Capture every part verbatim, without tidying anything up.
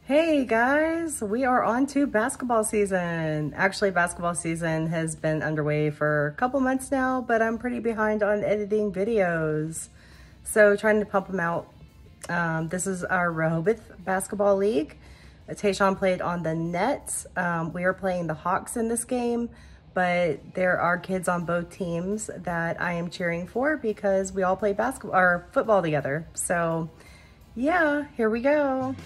Hey guys, we are on to basketball season. Actually, basketball season has been underway for a couple months now, but I'm pretty behind on editing videos. So trying to pump them out. Um, this is our Rehoboth Basketball League. Tayshawn played on the Nets. Um, we are playing the Hawks in this game, but there are kids on both teams that I am cheering for because we all play basketball or football together. So yeah, here we go.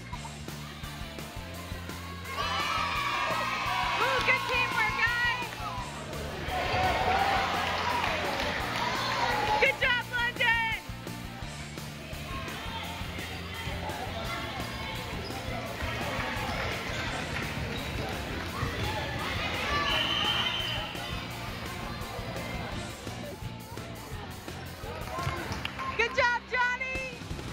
Good job, Johnny!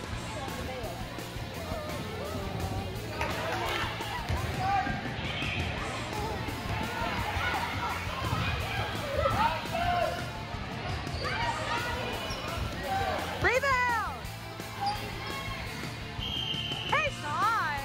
Rebound! Hey, Sean!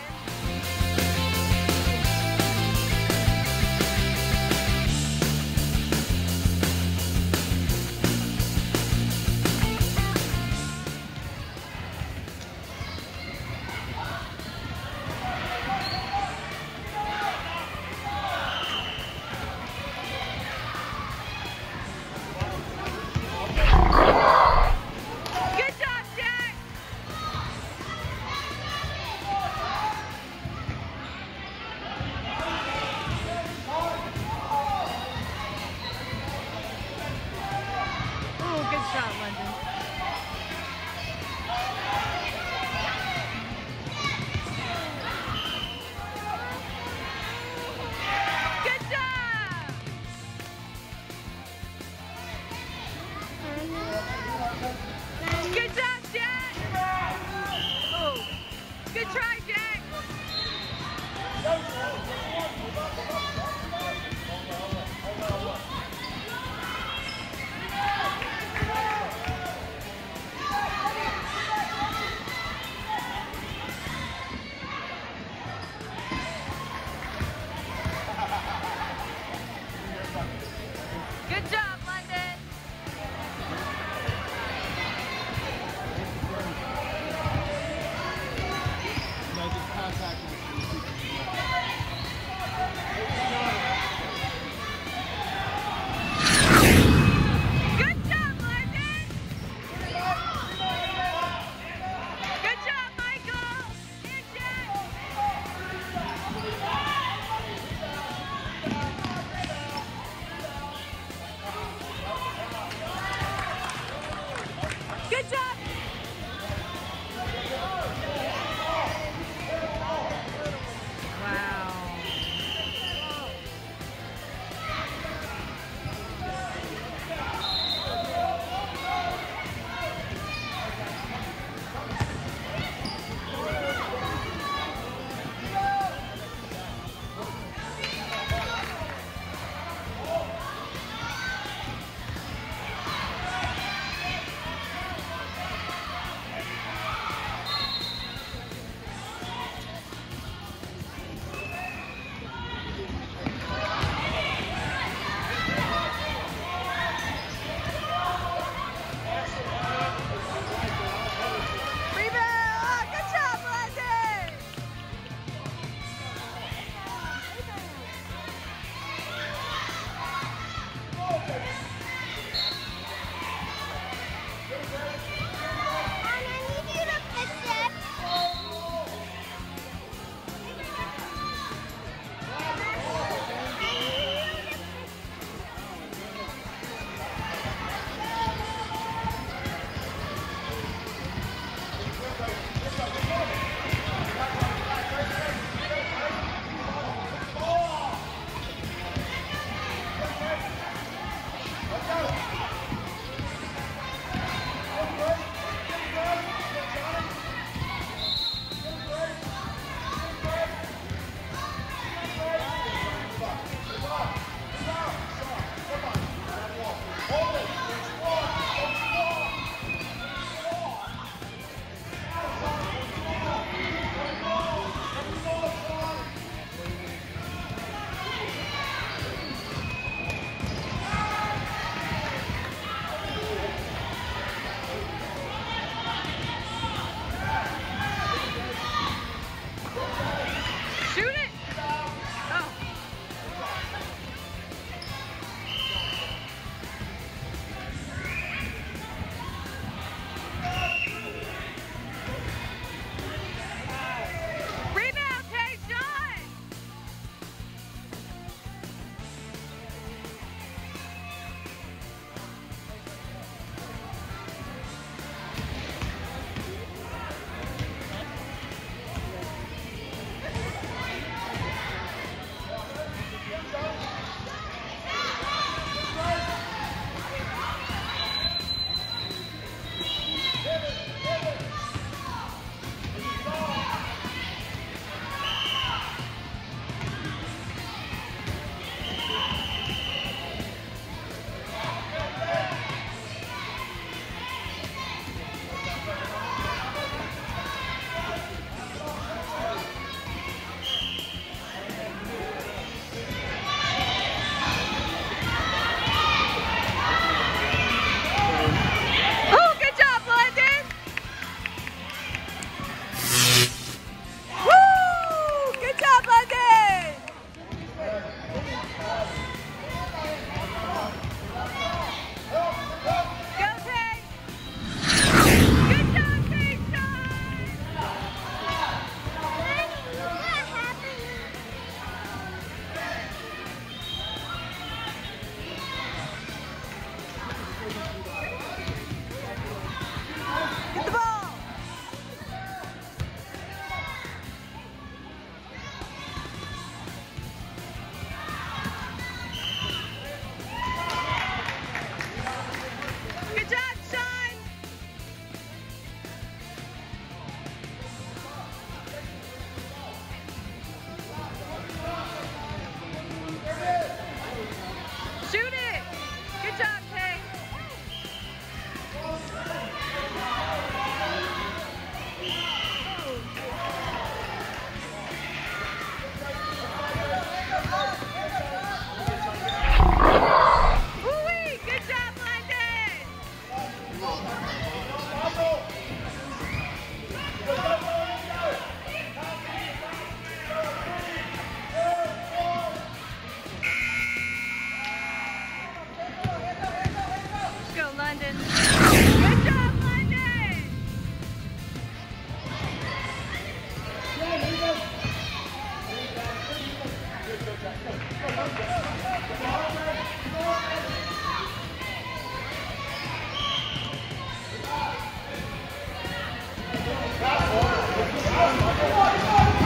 Good shot, London. Good job! Good job, Jack! Oh, good try, Jack! Good job, London. No,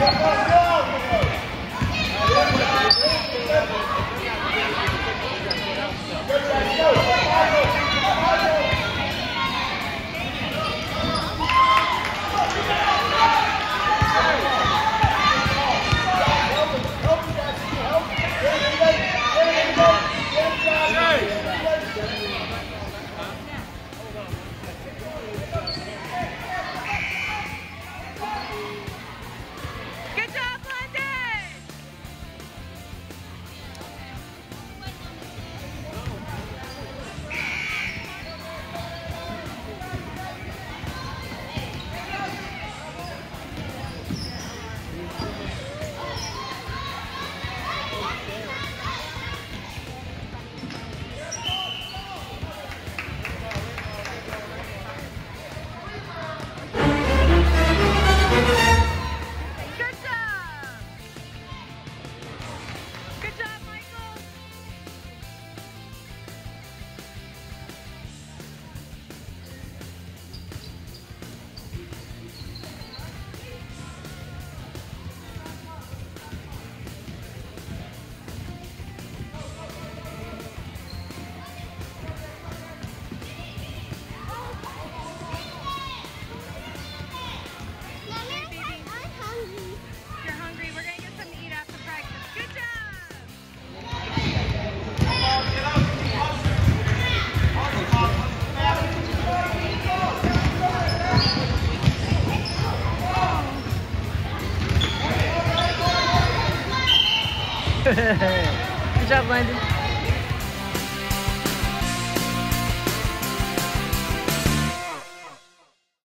Good job, Landon.